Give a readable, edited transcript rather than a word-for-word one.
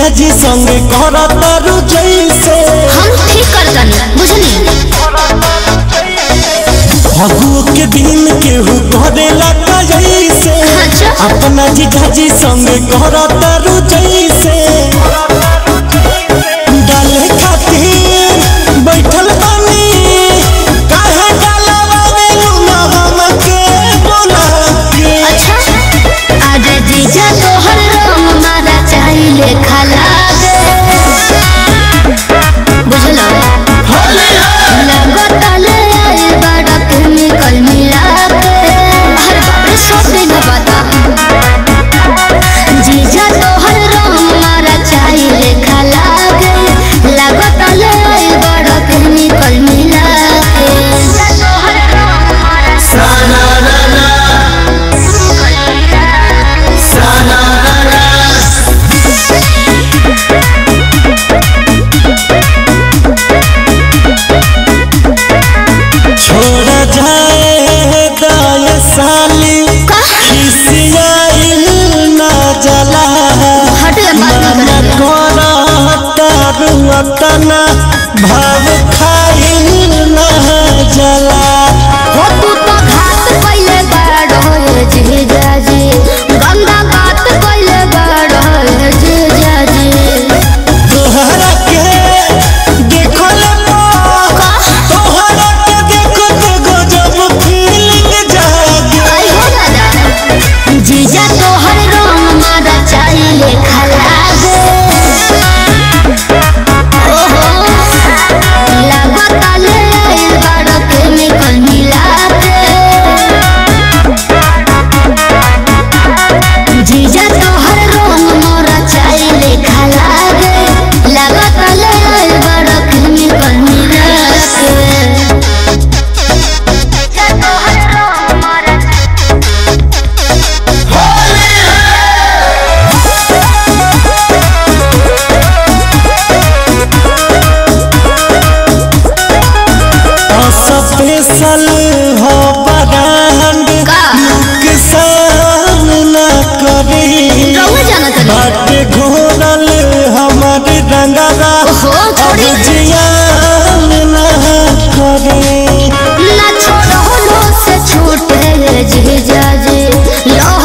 जीजाजी संग करतारू जैसे हम ठीक करतनी बुझनी। फगुओ के दिन केहू करेला का जैसे अपना जीजाजी संग करतारू जैसे डाले खातिर बैठल बानी काहे डालवावे ना हमके बोला के। अच्छा आज जीजा तोहर रंग मारा चाहिले खाला दे बुझलो लगत ले आए बड़ा केमिकल मिला के। हर बार सब दिन बता जीजा तोहर रंग मारा चाहिले खाला दे लगत ले आए बड़ा केमिकल मिला के। जीजा तोहर रंग मारा साना ना छोड़ा जाए दाए साली खिसियाइल ना जला मन करतारू अतना भाव खाइल ना जला। हो तू तो घात कइले बाड़ जीजाजी गंदा बात कइले बाड़ जीजाजी। तोहरा के देखल तोहरा के देखत गजब फीलिंग जागे। आई हो दादा जीजा तोहर रंग मारा चाहिले खाला दे ओहो लागत ले आइल बाड़ केमिकल मिला के। जीजा तोहर रंग मारा चाहिले खाला दे लागत ले आइल बाड़ केमिकल मिला के। जीजा तोहर रंग मारा स्पेशल हो बरांड नुकसान न करी रहुआ जानत नहीं। बाटे घोरल हमार रंगरा ओहो, छोड़ी। अब जियान न करे। ना छोड़ो लो से छूटे जीजाजी लो